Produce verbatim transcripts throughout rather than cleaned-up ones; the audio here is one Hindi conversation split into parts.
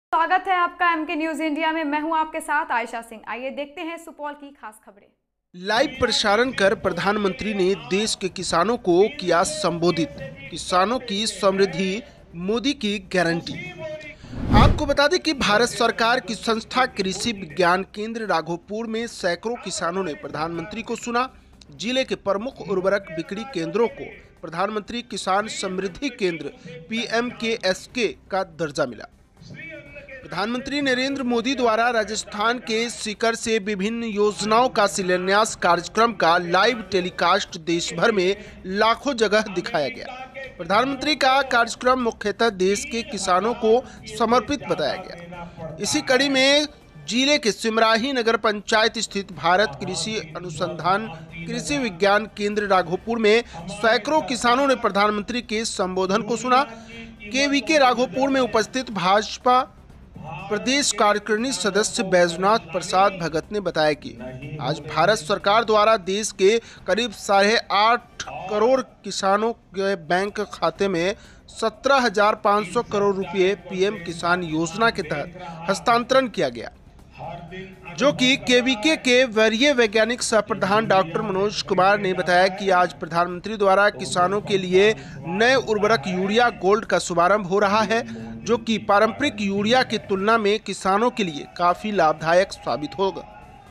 स्वागत है आपका एमके न्यूज इंडिया में। मैं हूं आपके साथ आयशा सिंह। आइए देखते हैं सुपौल की खास खबरें। लाइव प्रसारण कर प्रधानमंत्री ने देश के किसानों को किया संबोधित। किसानों की समृद्धि मोदी की गारंटी। आपको बता दें कि भारत सरकार की संस्था कृषि विज्ञान केंद्र राघोपुर में सैकड़ों किसानों ने प्रधानमंत्री को सुना। जिले के प्रमुख उर्वरक बिक्री केंद्रों को प्रधानमंत्री किसान समृद्धि केंद्र पी एम के एस के का दर्जा मिला। प्रधानमंत्री नरेंद्र मोदी द्वारा राजस्थान के सीकर से विभिन्न योजनाओं का शिलान्यास कार्यक्रम का लाइव टेलीकास्ट देश भर में लाखों जगह दिखाया गया। प्रधानमंत्री का कार्यक्रम मुख्यतः देश के किसानों को समर्पित बताया गया। इसी कड़ी में जिले के सिमराही नगर पंचायत स्थित भारत कृषि अनुसंधान कृषि विज्ञान केंद्र राघोपुर में सैकड़ों किसानों ने प्रधानमंत्री के संबोधन को सुना। केवीके राघोपुर में उपस्थित भाजपा प्रदेश कार्यकारिणी सदस्य बैजनाथ प्रसाद भगत ने बताया कि आज भारत सरकार द्वारा देश के करीब साढ़े आठ करोड़ किसानों के बैंक खाते में सत्रह हजार पाँच सौ करोड़ रुपए पीएम किसान योजना के तहत हस्तांतरण किया गया, जो कि केवीके के वरीय वैज्ञानिक सह प्रधान डॉक्टर मनोज कुमार ने बताया कि आज प्रधानमंत्री द्वारा किसानों के लिए नए उर्वरक यूरिया गोल्ड का शुभारंभ हो रहा है, जो कि पारंपरिक यूरिया की तुलना में किसानों के लिए काफी लाभदायक साबित होगा।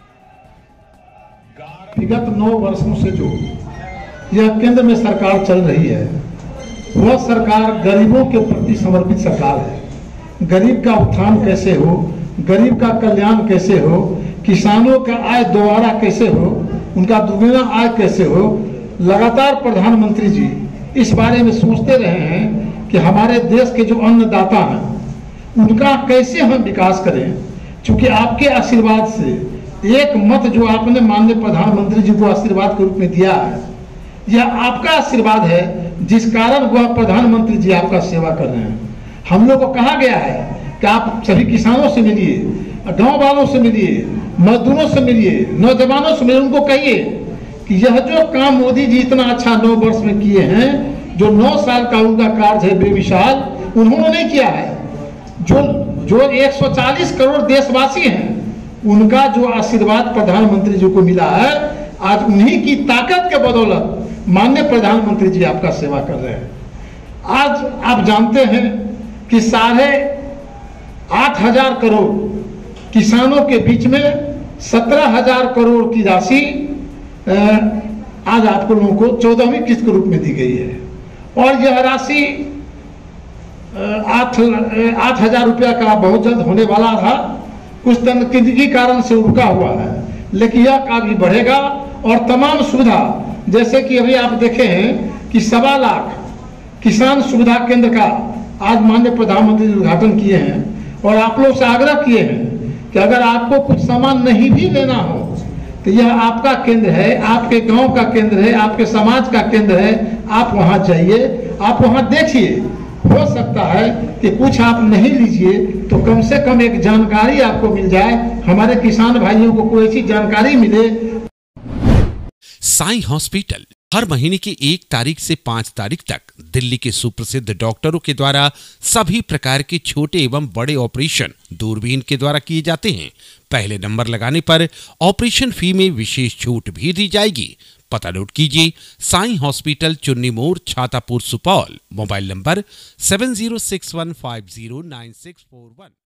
विगत नौ वर्षों से जो यह केंद्र में सरकार चल रही है, वह सरकार गरीबों के प्रति समर्पित सरकार है। गरीब का उत्थान कैसे हो, गरीब का कल्याण कैसे हो, किसानों का आय दोबारा कैसे हो, उनका दुगना आय कैसे हो, लगातार प्रधानमंत्री जी इस बारे में सोचते रहे हैं कि हमारे देश के जो अन्नदाता हैं उनका कैसे हम विकास करें। क्योंकि आपके आशीर्वाद से एक मत जो आपने माननीय प्रधानमंत्री जी को आशीर्वाद के रूप में दिया है, यह आपका आशीर्वाद है, जिस कारण वह प्रधानमंत्री जी आपका सेवा कर रहे हैं। हम लोग को कहा गया है कि आप सभी किसानों से मिलिए, गांव वालों से मिलिए, मजदूरों से मिलिए, नौजवानों से मिलिए, उनको कहिए कि यह जो काम मोदी जी इतना अच्छा नौ वर्ष में किए हैं, जो नौ साल का उनका कार्य है बेमिसाल, उन्होंने नहीं किया है। जो जो एक सौ चालीस करोड़ देशवासी हैं, उनका जो आशीर्वाद प्रधानमंत्री जी को मिला है, आज उन्हीं की ताकत के बदौलत माननीय प्रधानमंत्री जी आपका सेवा कर रहे हैं। आज आप जानते हैं कि साढ़े आठ हजार करोड़ किसानों के बीच में सत्रह हजार करोड़ की राशि आज आपको लोगों को चौदहवीं किस्त के रूप में दी गई है, और यह राशि आठ आठ हजार रुपया का बहुत जल्द होने वाला था। कुछ तकनीकी कारण से रुका हुआ है, लेकिन यह काफी बढ़ेगा। और तमाम सुविधा, जैसे कि अभी आप देखे हैं कि सवा लाख किसान सुविधा केंद्र का आज माननीय प्रधानमंत्री उद्घाटन किए हैं, और आप लोग से आग्रह किए हैं कि अगर आपको कुछ सामान नहीं भी लेना हो तो यह आपका केंद्र है, आपके गांव का केंद्र है, आपके समाज का केंद्र है। आप वहां जाइए, आप वहां देखिए। हो सकता है कि कुछ आप नहीं लीजिए तो कम से कम एक जानकारी आपको मिल जाए, हमारे किसान भाइयों को कोई ऐसी जानकारी मिले। साईं हॉस्पिटल हर महीने की एक तारीख से पांच तारीख तक दिल्ली के सुप्रसिद्ध डॉक्टरों के द्वारा सभी प्रकार के छोटे एवं बड़े ऑपरेशन दूरबीन के द्वारा किए जाते हैं। पहले नंबर लगाने पर ऑपरेशन फी में विशेष छूट भी दी जाएगी। पता नोट कीजिए, Sai hospital, Chunni Mor, Chhatapur, Supaul. Mobile number seven zero six one five zero nine six four one.